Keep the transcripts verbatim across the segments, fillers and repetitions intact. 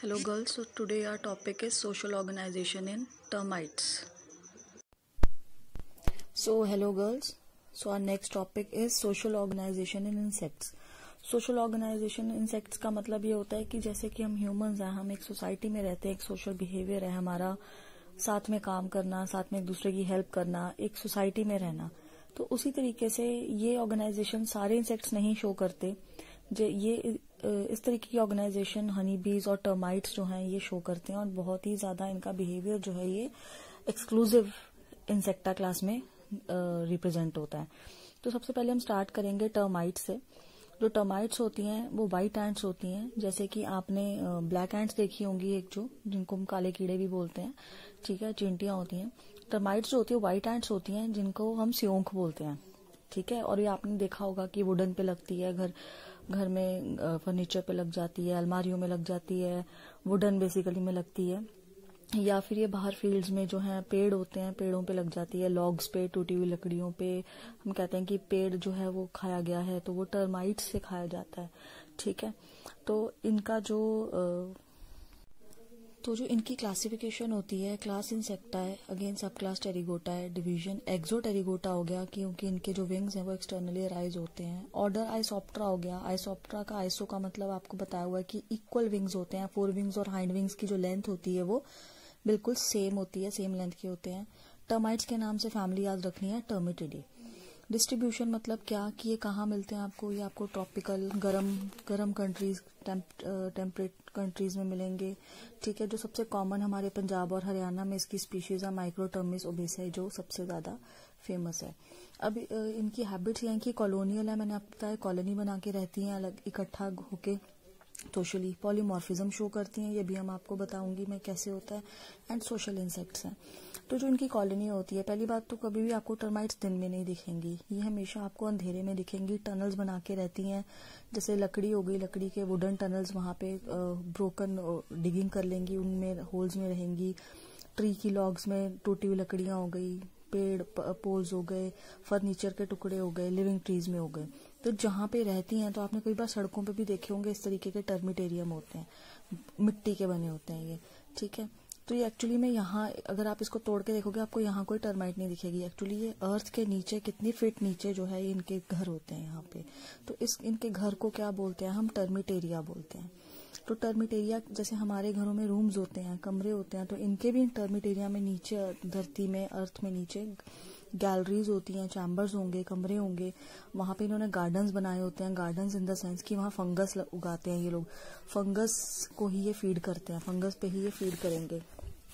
Hello girls, so today our topic is social organization in termites. So hello girls, so our next topic is social organization in insects. Social organisation insects का मतलब ये होता है कि जैसे कि हम ह्यूमंस हैं, हम एक सोसाइटी में रहते हैं, एक सोशल बिहेवियर है हमारा, साथ में काम करना, साथ में एक दूसरे की हेल्प करना, एक सोसाइटी में रहना। तो उसी तरीके से ये ऑर्गेनाइजेशन सारे इंसेक्ट्स नहीं शो करते। ये इस तरीके की ऑर्गेनाइजेशन हनी बीज और टर्माइट्स जो हैं ये शो करते हैं, और बहुत ही ज्यादा इनका बिहेवियर जो है ये एक्सक्लूसिव इंसेक्टा क्लास में रिप्रेजेंट होता है। तो सबसे पहले हम स्टार्ट करेंगे टर्माइट्स से। जो टर्माइट्स होती हैं वो व्हाइट एंट्स होती हैं, जैसे कि आपने ब्लैक एंट्स देखी होंगी, एक जो जिनको हम काले कीड़े भी बोलते हैं, ठीक है, चींटियां होती हैं। टर्माइट्स जो होती है व्हाइट एंट्स होती हैं, जिनको हम स्योंक बोलते हैं, ठीक है। और ये आपने देखा होगा कि वुडन पे लगती है, घर घर में फर्नीचर पे लग जाती है, अलमारियों में लग जाती है, वुडन बेसिकली में लगती है, या फिर ये बाहर फील्ड्स में जो है पेड़ होते हैं, पेड़ों पे लग जाती है, लॉग्स पे, टूटी हुई लकड़ियों पे। हम कहते हैं कि पेड़ जो है वो खाया गया है, तो वो टर्माइट्स से खाया जाता है, ठीक है। तो इनका जो तो जो इनकी क्लासिफिकेशन होती है, क्लास इंसेक्टा है, अगेन सब क्लास टेरिगोटा है, डिवीजन एक्सो टेरिगोटा हो गया क्योंकि इनके जो विंग्स हैं वो एक्सटर्नली राइज होते हैं। ऑर्डर आइसोप्टरा हो गया। आइसोप्टरा का आइसो का मतलब आपको बताया हुआ है कि इक्वल विंग्स होते हैं, फोर विंग्स और हाइंड विंग्स की जो लेंथ होती है वो बिल्कुल सेम होती है, सेम लेंथ के होते हैं। टर्माइट्स के नाम से फैमिली याद रखनी है, टर्मिटिडी। डिस्ट्रीब्यूशन मतलब क्या कि ये कहाँ मिलते हैं आपको, ये आपको ट्रॉपिकल गरम गरम कंट्रीज, टेम्परेट कंट्रीज में मिलेंगे, ठीक है। जो सबसे कॉमन हमारे पंजाब और हरियाणा में इसकी स्पीशीज है माइक्रोटर्मिस ओबेसाई, जो सबसे ज्यादा फेमस है। अब इनकी हैबिट्स यहाँ की कॉलोनियल है, मैंने आपको बताया कॉलोनी बना के रहती हैं अलग इकट्ठा होके, सोशली। पॉलीमॉर्फिज्म शो करती हैं, ये भी हम आपको बताऊंगी मैं कैसे होता है। एंड सोशल इंसेक्ट्स हैं। तो जो इनकी कॉलोनी होती है, पहली बात तो कभी भी आपको टर्माइट्स दिन में नहीं दिखेंगी, ये हमेशा आपको अंधेरे में दिखेंगी। टनल्स बना के रहती हैं, जैसे लकड़ी हो गई, लकड़ी के वुडन टनल्स, वहां पे ब्रोकन डिगिंग कर लेंगी, उनमें होल्स में रहेंगी। ट्री की लॉग्स में टूटी हुई लकड़ियां हो गई, पेड़ पोल्स हो गए, फर्नीचर के टुकड़े हो गए, लिविंग ट्रीज में हो गए। तो जहां पे रहती हैं, तो आपने कई बार सड़कों पे भी देखे होंगे इस तरीके के टर्मिटेरियम होते हैं, मिट्टी के बने होते हैं ये, ठीक है। तो ये एक्चुअली में यहाँ अगर आप इसको तोड़ के देखोगे आपको यहाँ कोई टर्माइट नहीं दिखेगी। एक्चुअली ये अर्थ के नीचे कितनी फीट नीचे जो है इनके घर होते हैं यहाँ पे। तो इस इनके घर को क्या बोलते हैं हम, टर्मिटेरिया बोलते हैं। तो टर्मिटेरिया जैसे हमारे घरों में रूम्स होते हैं, कमरे होते हैं, तो इनके भी टर्मिटेरिया में नीचे धरती में, अर्थ में नीचे गैलरीज होती हैं, चैम्बर्स होंगे, कमरे होंगे। वहां पे इन्होंने गार्डन्स बनाए होते हैं। गार्डन्स इन द सेंस कि वहां फंगस उगाते हैं ये लोग, फंगस को ही ये फीड करते हैं, फंगस पे ही ये फीड करेंगे,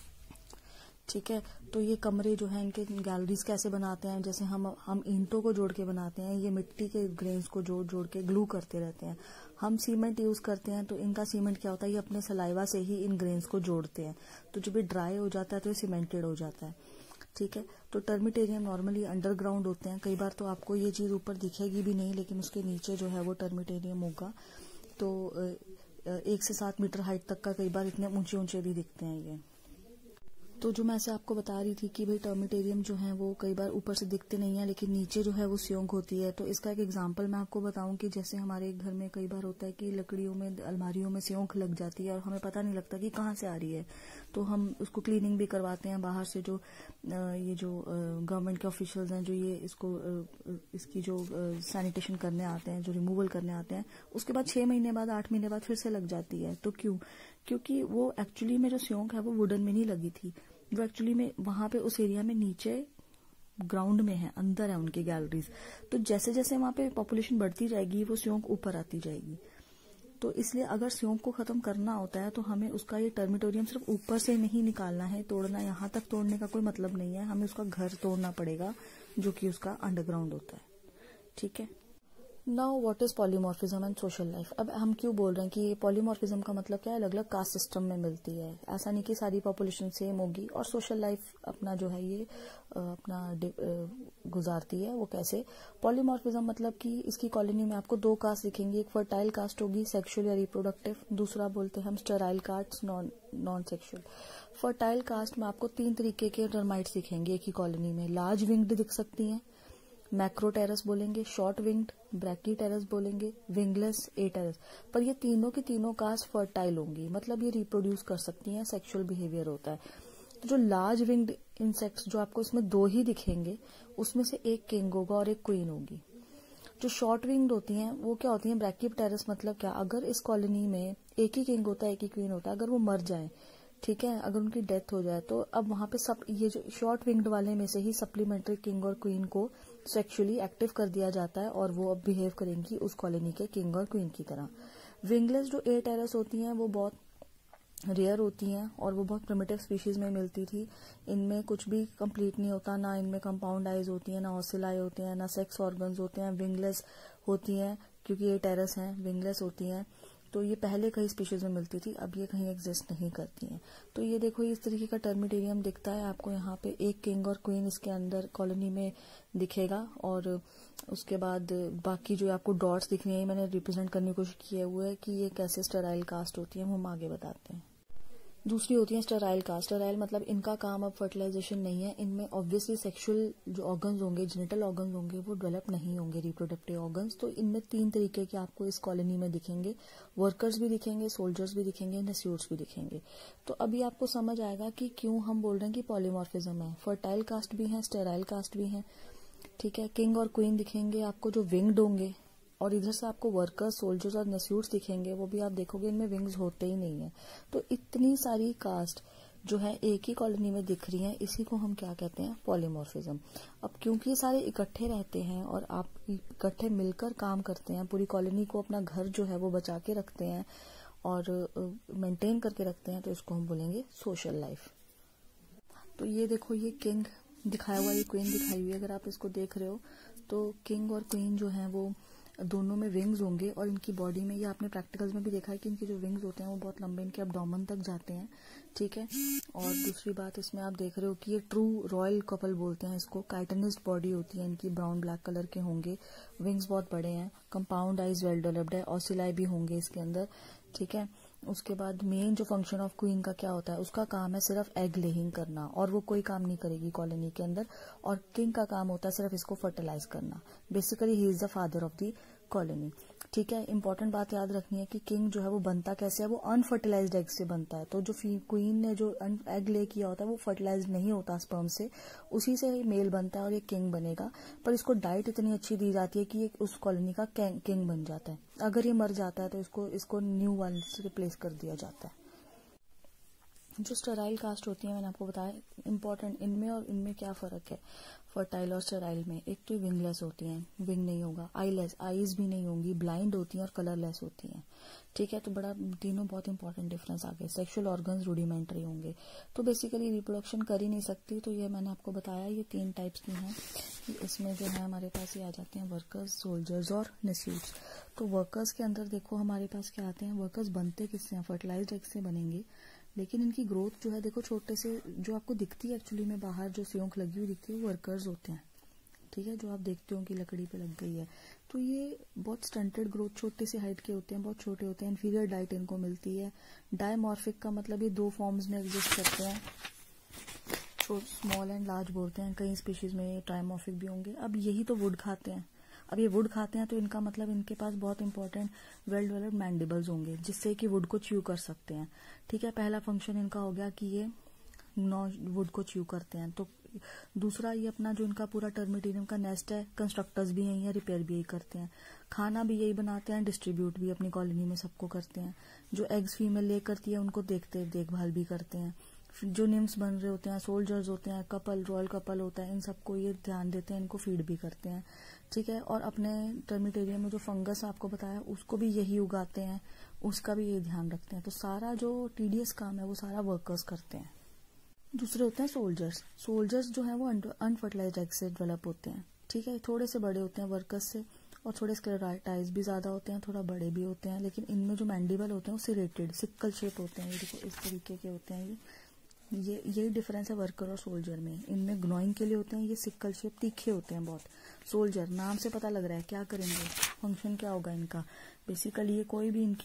ठीक है। तो ये कमरे जो है इनके गैलरीज कैसे बनाते हैं, जैसे हम हम ईंटों को जोड़ के बनाते हैं, ये मिट्टी के ग्रेन्स को जोड़ जोड़ के ग्लू करते रहते हैं। हम सीमेंट यूज करते हैं, तो इनका सीमेंट क्या होता है, ये अपने सलाइवा से ही इन ग्रेन्स को जोड़ते हैं। तो जब ये ड्राई हो जाता है तो ये सीमेंटेड हो जाता है, ठीक है। तो टर्मिटेरियम नॉर्मली अंडरग्राउंड होते हैं, कई बार तो आपको ये चीज ऊपर दिखेगी भी नहीं, लेकिन उसके नीचे जो है वो टर्मिटेरियम होगा। तो एक से सात मीटर हाइट तक का कई बार इतने ऊंचे ऊंचे भी दिखते हैं ये। तो जो मैं ऐसे आपको बता रही थी कि भाई टर्मिटेरियम जो है वो कई बार ऊपर से दिखते नहीं है, लेकिन नीचे जो है वो स्योंक होती है। तो इसका एक एग्जांपल मैं आपको बताऊं कि जैसे हमारे घर में कई बार होता है कि लकड़ियों में, अलमारियों में स्योंक लग जाती है और हमें पता नहीं लगता कि कहाँ से आ रही है। तो हम उसको क्लीनिंग भी करवाते हैं बाहर से, जो ये जो गवर्नमेंट के ऑफिशियल्स हैं जो ये इसको इसकी जो सैनिटेशन करने आते हैं, जो रिमूवल करने आते हैं, उसके बाद छह महीने बाद, आठ महीने बाद फिर से लग जाती है। तो क्यों? क्योंकि वो एक्चुअली में जो स्योंक है वो वुडन में नहीं लगी थी, वो एक्चुअली में वहां पे उस एरिया में नीचे ग्राउंड में है, अंदर है उनकी गैलरीज। तो जैसे जैसे वहां पे पॉपुलेशन बढ़ती जाएगी वो स्योंक ऊपर आती जाएगी। तो इसलिए अगर स्योंक को खत्म करना होता है तो हमें उसका ये टर्मिटोरियम सिर्फ ऊपर से नहीं निकालना है, तोड़ना, यहाँ तक तोड़ने का कोई मतलब नहीं है, हमें उसका घर तोड़ना पड़ेगा जो कि उसका अंडरग्राउंड होता है, ठीक है। Now what is polymorphism and social life. अब हम क्यों बोल रहे हैं कि पॉलीमॉर्फिज्म का मतलब क्या है, अलग अलग कास्ट सिस्टम में मिलती है, ऐसा नहीं कि सारी पॉपुलेशन सेम होगी। और सोशल लाइफ अपना जो है ये अपना गुजारती है, वो कैसे। पॉलीमॉर्फिज्म मतलब कि इसकी कॉलोनी में आपको दो कास्ट दिखेंगी, एक फर्टाइल कास्ट होगी, सेक्सुअल या रिप्रोडक्टिव, दूसरा बोलते हैं हम sterile caste, non non sexual. Fertile caste में आपको तीन तरीके के टर्माइट्स दिखेंगे एक ही कॉलोनी में। लार्ज विंग्ड दिख सकती हैं, मैक्रोटेरस बोलेंगे, शॉर्ट विंग्ड ब्रैकीटेरस बोलेंगे, विंगलेस एटेरस। पर ये तीनों की तीनों कास्ट फर्टाइल होंगी, मतलब ये रिप्रोड्यूस कर सकती हैं, सेक्सुअल बिहेवियर होता है। तो जो लार्ज विंग्ड इंसेक्ट्स जो आपको इसमें दो ही दिखेंगे, उसमें से एक किंग होगा और एक क्वीन होगी। जो शॉर्ट विंग्ड होती हैं वो क्या होती हैं, ब्रैकीटेरस, मतलब क्या, अगर इस कॉलोनी में एक ही किंग होता है, एक ही क्वीन होता है, अगर वो मर जाए, ठीक है, अगर उनकी डेथ हो जाए, तो अब वहां पे सब ये जो शॉर्ट विंग्ड वाले में से ही सप्लीमेंट्री किंग और क्वीन को सेक्सुअली एक्टिव कर दिया जाता है और वो अब बिहेव करेंगी उस कॉलोनी के किंग और क्वीन की तरह। विंगलेस जो ए टेरस होती हैं वो बहुत रेयर होती हैं और वो बहुत प्रिमिटिव स्पीशीज में मिलती थी। इनमें कुछ भी कंप्लीट नहीं होता, ना इनमें कंपाउंड आइज होती हैं, ना ऑसिलाई होते हैं, ना सेक्स ऑर्गन्स होते हैं। विंगलेस होती हैं क्योंकि ये टेरस हैं, विंगलेस होती हैं। तो ये पहले कई स्पीशीज में मिलती थी, अब ये कहीं एग्जिस्ट नहीं करती हैं। तो ये देखो इस तरीके का टर्मिटेरियम दिखता है आपको यहाँ पे, एक किंग और क्वीन इसके अंदर कॉलोनी में दिखेगा। और उसके बाद बाकी जो आपको डॉट्स दिख रही है मैंने रिप्रेजेंट करने की कोशिश की हुआ है कि ये कैसे स्टेराइल कास्ट होती है, वो हम आगे बताते हैं। दूसरी होती है स्टेराइल कास्ट। स्टेराइल मतलब इनका काम अब फर्टिलाइजेशन नहीं है, इनमें ऑब्वियसली सेक्सुअल जो ऑर्गन्स होंगे, जेनिटल ऑर्गन्स होंगे, वो डेवलप नहीं होंगे, रिप्रोडक्टिव ऑर्गन्स। तो इनमें तीन तरीके के आपको इस कॉलोनी में दिखेंगे, वर्कर्स भी दिखेंगे, सोल्जर्स भी दिखेंगे, नस्यूट्स भी दिखेंगे। तो अभी आपको समझ आएगा कि क्यों हम बोल रहे हैं कि पॉलीमॉर्फिज्म है। फर्टाइल कास्ट भी है, स्टेराइल कास्ट भी है, ठीक है। किंग और क्वीन दिखेंगे आपको जो विंग्ड होंगे, और इधर से आपको वर्कर्स, सोल्जर्स और नस्यूट्स दिखेंगे, वो भी आप देखोगे इनमें विंग्स होते ही नहीं है। तो इतनी सारी कास्ट जो है एक ही कॉलोनी में दिख रही हैं, इसी को हम क्या कहते हैं, पॉलीमॉर्फिज्म। अब क्योंकि ये सारे इकट्ठे रहते हैं और आप इकट्ठे मिलकर काम करते हैं, पूरी कॉलोनी को अपना घर जो है वो बचा के रखते हैं और मेंटेन करके रखते हैं, तो इसको हम बोलेंगे सोशल लाइफ। तो ये देखो ये किंग दिखाया हुआ, ये क्वीन दिखाई हुई है, अगर आप इसको देख रहे हो तो किंग और क्वीन जो है वो दोनों में विंग्स होंगे और इनकी बॉडी में, ये आपने प्रैक्टिकल्स में भी देखा है कि इनके जो विंग्स होते हैं वो बहुत लंबे इनके एब्डोमेन तक जाते हैं, ठीक है। और दूसरी बात इसमें आप देख रहे हो कि ये ट्रू रॉयल कपल बोलते हैं इसको। काइटनिस्ट बॉडी होती है इनकी, ब्राउन ब्लैक कलर के होंगे, विंग्स बहुत बड़े हैं, कंपाउंड आइज वेल डेवलप्ड है, ऑसिलाई भी होंगे इसके अंदर, ठीक है। उसके बाद मेन जो फंक्शन ऑफ क्वीन का क्या होता है, उसका काम है सिर्फ एग लेइंग करना और वो कोई काम नहीं करेगी कॉलोनी के अंदर। और किंग का काम होता है सिर्फ इसको फर्टिलाइज करना। Basically he is the father of the colony, ठीक है। इंपॉर्टेंट बात याद रखनी है कि किंग जो है वो बनता कैसे है, वो अनफर्टिलाइज्ड एग से बनता है। तो जो क्वीन ने जो एग ले किया होता है वो फर्टिलाइज नहीं होता स्पर्म से, उसी से मेल बनता है और ये किंग बनेगा। पर इसको डाइट इतनी अच्छी दी जाती है कि ये उस कॉलोनी का किंग बन जाता है। अगर ये मर जाता है तो इसको इसको न्यू वन से रिप्लेस कर दिया जाता है। जो स्टेराइल कास्ट होती है मैंने आपको बताया, इंपॉर्टेंट इनमें और इनमें क्या फर्क है फर्टाइल और स्टेराइल में। एक तो विंगलेस होती हैं, विंग नहीं होगा, आईलेस, आईज भी नहीं होंगी, ब्लाइंड होती हैं और कलरलेस होती हैं, ठीक है। तो बड़ा तीनों बहुत इंपॉर्टेंट डिफरेंस आ गए। सेक्सुअल ऑर्गन्स रूडिमेंट्री होंगे, तो बेसिकली रिप्रोडक्शन कर ही नहीं सकती। तो ये मैंने आपको बताया ये तीन टाइप्स की हैं। इसमें जो है हमारे पास ये आ जाते हैं वर्कर्स, सोल्जर्स और नस्यूट्स। तो वर्कर्स के अंदर देखो हमारे पास क्या आते हैं, वर्कर्स बनते किससे हैं, फर्टिलाइज्ड एग से बनेंगे, लेकिन इनकी ग्रोथ जो है देखो छोटे से जो आपको दिखती है एक्चुअली में बाहर जो सियोंक लगी हुई दिखती है वो वर्कर्स होते हैं, ठीक है, जो आप देखते हो कि लकड़ी पे लग गई है। तो ये बहुत स्टंटेड ग्रोथ, छोटे से हाइट के होते हैं, बहुत छोटे होते हैं, इन्फीरियर डाइट इनको मिलती है। डायमॉर्फिक का मतलब ये दो फॉर्म्स में एग्जिस्ट करते हैं, स्मॉल एंड लार्ज बोलते हैं। कई स्पीशीज में ट्राइमॉर्फिक भी होंगे। अब यही तो वुड खाते हैं, अब ये वुड खाते हैं तो इनका मतलब इनके पास बहुत इंपॉर्टेंट वेल डेवलप्ड मैंडिबल्स होंगे जिससे कि वुड को च्यू कर सकते हैं, ठीक है। पहला फंक्शन इनका हो गया कि ये नॉ वुड को च्यू करते हैं। तो दूसरा ये अपना जो इनका पूरा टर्मिटेरियम का नेस्ट है, कंस्ट्रक्टर्स भी यही है, रिपेयर भी यही करते हैं, खाना भी यही बनाते हैं, डिस्ट्रीब्यूट भी अपनी कॉलोनी में सबको करते हैं। जो एग्स फीमेल ले करती है उनको देखते देखभाल भी करते हैं। जो निम्स बन रहे होते हैं, सोल्जर्स होते हैं, कपल, रॉयल कपल होता है, इन सबको ये ध्यान देते हैं, इनको फीड भी करते हैं, ठीक है। और अपने टर्मिटेरियम में जो फंगस आपको बताया उसको भी यही उगाते हैं, उसका भी ये ध्यान रखते हैं। तो सारा जो टीडियस काम है वो सारा वर्कर्स करते हैं। दूसरे होते हैं सोल्जर्स। सोल्जर्स जो है वो अनफर्टिलाइज्ड एग से डेवलप होते हैं, ठीक है। थोड़े से बड़े होते हैं वर्कर्स से और थोड़े स्क्लेराटाइज भी ज्यादा होते हैं, थोड़ा बड़े भी होते हैं, लेकिन इनमें जो मैंडिबल होते हैं वो सिरेटेड सिक्कल शेप होते हैं। ये देखो इस तरीके के होते हैं। ये ये यही डिफरेंस है वर्कर और सोल्जर में। इनमें ग्नोइंग के लिए होते हैं, ये सिक्कल शेप तीखे होते हैं बहुत। सोल्जर नाम से पता लग रहा है क्या करेंगे, फंक्शन क्या होगा इनका। बेसिकली ये कोई भी इनकी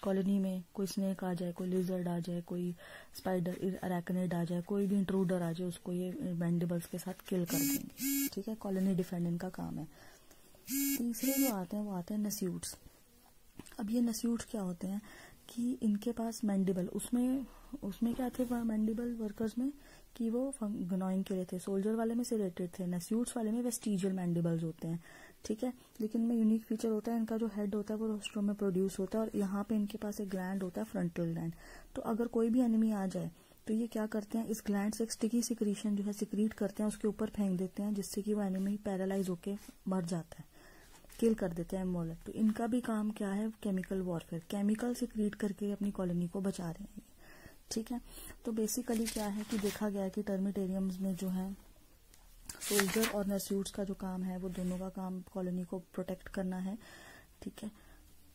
कॉलोनी में कोई स्नेक आ जाए, कोई लिजर्ड आ जाए, कोई स्पाइडर अरैकनिड आ जाए, कोई भी इंट्रूडर आ जाए, उसको ये मैंडिबल्स के साथ किल कर देंगे। ठीक है, कॉलोनी डिफेंड इनका काम है। तीसरे जो आते हैं वो आते हैं नस्यूट्स। अब ये नस्यूट्स क्या होते हैं कि इनके पास मैंडिबल, उसमें उसमें क्या थे मैंडिबल वर्कर्स में कि वो ग्नॉइंग के लिए थे। सोल्जर वाले में सेरेटेड थे, नस्यूट्स वाले में वेस्टिजियल मैंडिबल्स होते हैं। ठीक है, लेकिन में यूनिक फीचर होता है इनका जो हेड होता है वो रोस्ट्रम में प्रोड्यूस होता है और यहाँ पे इनके पास एक ग्लैंड होता है, फ्रंटल ग्लैंड। तो अगर कोई भी एनिमी आ जाए तो ये क्या करते हैं, इस ग्लैंड से एक स्टिकी सिक्रीशन जो है सिक्रीट करते हैं, उसके ऊपर फेंक देते हैं, जिससे कि वो एनिमी पैरालाइज होके मर जाता है, किल कर देते हैं मोलर। तो इनका भी काम क्या है, केमिकल वॉरफेयर, केमिकल सिक्रीट करके अपनी कॉलोनी को बचा रहे हैं। ठीक है, तो बेसिकली क्या है कि देखा गया है कि टर्मिटेरियम्स में जो है सोल्जर और नस्यूट्स का जो काम है वो दोनों का काम कॉलोनी को प्रोटेक्ट करना है। ठीक है,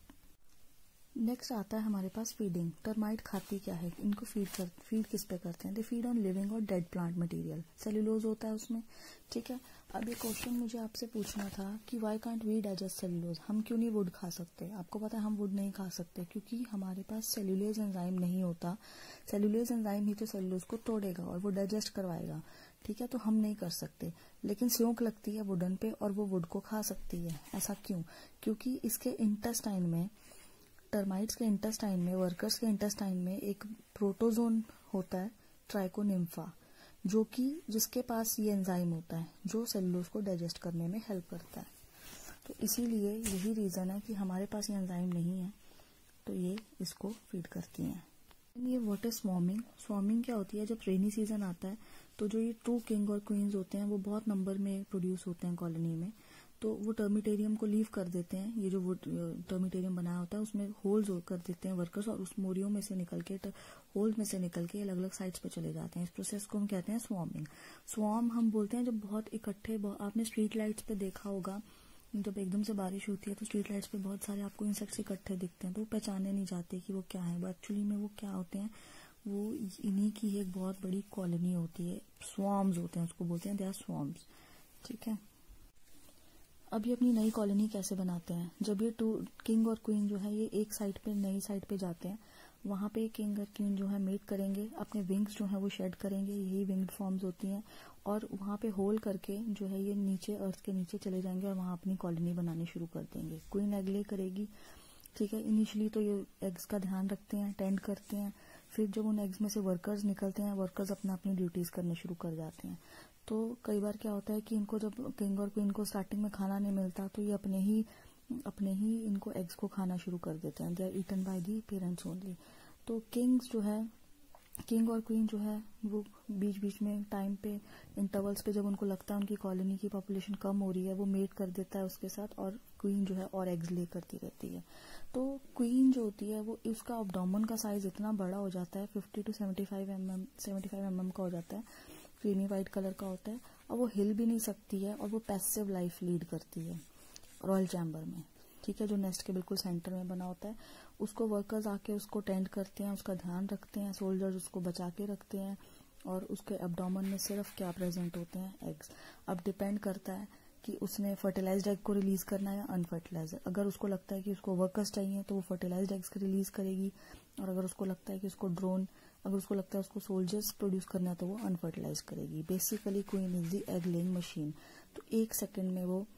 नेक्स्ट आता है हमारे पास फीडिंग। टर्माइट खाती क्या है, इनको फीड कर फीड किस पे करते हैं, दे फीड ऑन लिविंग और डेड प्लांट मटेरियल, सेल्यूलोज होता है उसमें। ठीक है, अब ये क्वेश्चन मुझे आपसे पूछना था कि why can't we digest cellulose, हम क्यों नहीं वुड खा सकते। आपको पता है हम वुड नहीं खा सकते क्योंकि हमारे पास सेल्यूलेज एंजाइम नहीं होता। सेल्यूलेज एंजाइम ही तो सेल्यूलोज को तोड़ेगा और वो डाइजेस्ट करवाएगा। ठीक है, तो हम नहीं कर सकते, लेकिन स्योंक लगती है वुडन पे और वो वुड को खा सकती है। ऐसा क्यों, क्योंकि इसके इंटेस्टाइन में, टर्माइट्स के इंटेस्टाइन में, वर्कर्स के इंटेस्टाइन में एक प्रोटोजोन होता है, ट्राइकोनिम्फा, जो कि जिसके पास ये एंजाइम होता है जो सेलुलोज को डाइजेस्ट करने में हेल्प करता है। तो इसीलिए यही रीजन है कि हमारे पास ये एंजाइम नहीं है, तो ये इसको फीड करती हैं। ये व्हाट इज स्वॉर्मिंग, स्वॉर्मिंग क्या होती है, जब रेनी सीजन आता है तो जो ये ट्रू किंग और क्वींस होते हैं वो बहुत नंबर में प्रोड्यूस होते हैं कॉलोनी में, तो वो टर्मिटेरियम को लीव कर देते हैं। ये जो वो टर्मिटेरियम बनाया होता है उसमें होल्स कर देते हैं वर्कर्स और उस मोरियों में से निकल के, होल्स में से निकल के अलग अलग साइड्स पे चले जाते हैं। इस प्रोसेस को हम कहते हैं स्वॉर्मिंग। स्वॉर्म हम बोलते हैं जब बहुत इकट्ठे, आपने स्ट्रीट लाइट्स पे देखा होगा, जब एकदम से बारिश होती है तो स्ट्रीट लाइट्स पे बहुत सारे आपको इंसेक्ट्स इकट्ठे दिखते हैं, तो वो पहचाने नहीं जाते कि वो क्या है। वो एक्चुअली में वो क्या होते हैं, वो इन्हीं की एक बहुत बड़ी कॉलोनी होती है, स्वॉर्म्स होते हैं, उसको बोलते हैं दे आर स्वॉर्म्स। ठीक है, अब ये अपनी नई कॉलोनी कैसे बनाते हैं, जब ये टू किंग और क्वीन जो है ये एक साइड पे नई साइड पे जाते हैं, वहां पे किंग और क्वीन जो है मेट करेंगे, अपने विंग्स जो है वो शेड करेंगे, यही विंग्ड फॉर्म्स होती हैं, और वहां पे होल करके जो है ये नीचे अर्थ के नीचे चले जाएंगे और वहां अपनी कॉलोनी बनानी शुरू कर देंगे। क्वीन एग ले करेगी। ठीक है, इनिशियली तो ये एग्स का ध्यान रखते हैं, टेंड करते हैं, फिर जब उन एग्स में से वर्कर्स निकलते हैं, वर्कर्स अपना अपनी ड्यूटीज करने शुरू कर जाते हैं। तो कई बार क्या होता है कि इनको जब किंग और क्वीन को स्टार्टिंग में खाना नहीं मिलता तो ये अपने ही अपने ही इनको एग्स को खाना शुरू कर देते हैं। They are eaten by the parents only. तो किंग्स जो है, किंग और क्वीन जो है वो बीच बीच में टाइम पे, इंटरवल्स पे, जब उनको लगता है उनकी कॉलोनी की पॉपुलेशन कम हो रही है, वो मेट कर देता है उसके साथ, और क्वीन जो है और एग्स ले करती रहती है। तो क्वीन जो होती है वो, उसका एब्डोमेन का साइज इतना बड़ा हो जाता है, fifty to seventy five M M seventy five M M का हो जाता है, क्रीमी वाइट कलर का होता है, और वो हिल भी नहीं सकती है, और वो पैसिव लाइफ लीड करती है रॉयल चैम्बर में। ठीक है, जो नेस्ट के बिल्कुल सेंटर में बना होता है, उसको वर्कर्स आके उसको टेंड करते हैं, उसका ध्यान रखते हैं, सोल्जर्स उसको बचा के रखते हैं, और उसके एब्डोमेन में सिर्फ क्या प्रेजेंट होते हैं, एग्स। अब डिपेंड करता है कि उसने फर्टिलाइज्ड एग को रिलीज करना है या अनफर्टिलाइज्ड। अगर उसको लगता है कि उसको वर्कर्स चाहिए तो वो फर्टिलाइज्ड एग्स को रिलीज करेगी, और अगर उसको लगता है कि उसको ड्रोन अगर उसको लगता है उसको सोल्जर्स प्रोड्यूस करना है तो वो अनफर्टिलाइज करेगी। Basically queen is the egg laying machine. तो एक सेकंड में वो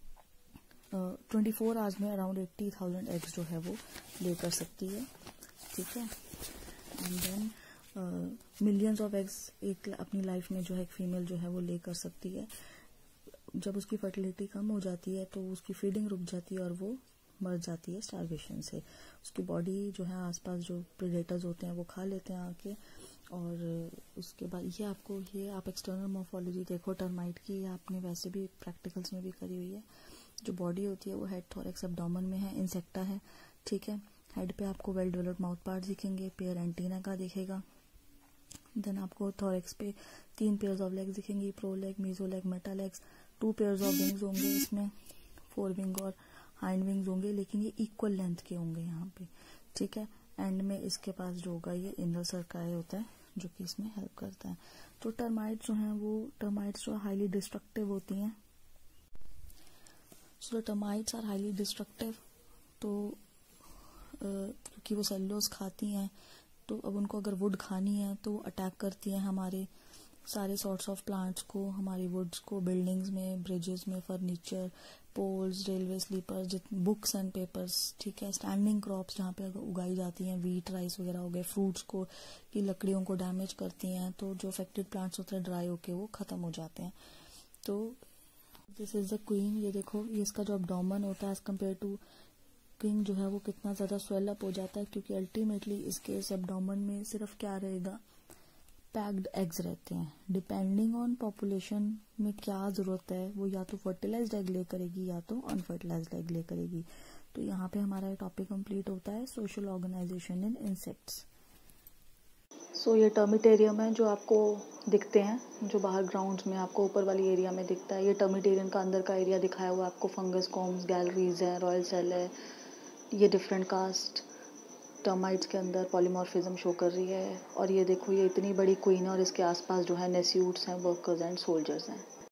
ट्वेंटी फोर आवर्स में अराउंड एट्टी थाउजेंड एग्स जो है वो ले कर सकती है। ठीक है, and then millions of eggs एक अपनी लाइफ में जो है एक फीमेल जो है वो ले कर सकती है। जब उसकी फर्टिलिटी कम हो जाती है तो उसकी फीडिंग रुक जाती है और वो मर जाती है स्टारवेशन से। उसकी बॉडी जो है आसपास जो प्रेडेटर्स होते हैं वो खा लेते हैं आके, और उसके बाद ये आपको ये आप एक्सटर्नल मॉर्फोलॉजी देखो टर्माइट की, ये आपने वैसे भी प्रैक्टिकल्स में भी करी हुई है। जो बॉडी होती है वो हेड, थोरैक्स, एब्डोमेन में है, इंसेक्टा है। ठीक है, हेड पे आपको वेल डेवलप्ड माउथ पार्ट दिखेंगे, पेयर एंटीना का दिखेगा। देन आपको थोरैक्स पे तीन पेयर्स ऑफ लेग्स दिखेंगी, pro leg, meso leg, meta legs. Two pairs of wings होंगे इसमें, फोर विंग और हाइंड विंग्स होंगे, लेकिन ये इक्वल लेंथ के होंगे यहाँ पे। ठीक है, एंड में इसके पास जो होगा ये इनर सर्काई होता है जो कि इसमें हेल्प करता है। तो टर्माइट्स जो हैं वो टर्माइट्स जो हाईली डिस्ट्रक्टिव होती हैं। So termites are highly destructive. तो क्योंकि वो सेल्यूलोज खाती हैं, तो अब उनको अगर वुड खानी है तो अटैक करती हैं हमारे सारे सॉर्ट्स ऑफ प्लांट्स को, हमारी वुड्स को, बिल्डिंग्स में, ब्रिजेस में, furniture, poles, railway sleepers, books and papers, ठीक है, स्टैंडिंग क्रॉप्स जहाँ पे उगाई जाती हैं, वीट, राइस वगैरह हो गए, फ्रूट्स को की लकड़ियों को डैमेज करती हैं, तो जो अफेक्टेड प्लांट्स होते हैं ड्राई होके वो खत्म हो जाते हैं। तो दिस इज द क्वीन, ये देखो, ये इसका जो अब्डोमेन होता है एज कम्पेयर टू किंग जो है वो कितना ज़्यादा स्वेल अप हो जाता है, क्योंकि अल्टीमेटली इसके इस एब्डोमेन में सिर्फ क्या रहेगा, पैक्ड एग्स रहते हैं। डिपेंडिंग ऑन पॉपुलेशन में क्या ज़रूरत है, वो या तो फर्टिलाइज्ड एग ले करेगी या तो अनफर्टिलाइज्ड एग ले करेगी। तो यहाँ पे हमारा ये टॉपिक कंप्लीट होता है, social organisation in insects. So ये टर्मिटेरियम है जो आपको दिखते हैं, जो बाहर ग्राउंड्स में आपको ऊपर वाली एरिया में दिखता है। ये टर्मिटेरियम का अंदर का एरिया दिखाया हुआ है आपको, फंगस कॉम्स, गैलरीज है, रॉयल सेल है, ये डिफरेंट कास्ट टर्माइट्स के अंदर पॉलीमॉर्फिज्म शो कर रही है। और ये देखो, ये इतनी बड़ी क्वीन है और इसके आसपास जो है नेस्यूट्स हैं, वर्कर्स एंड सोल्जर्स हैं।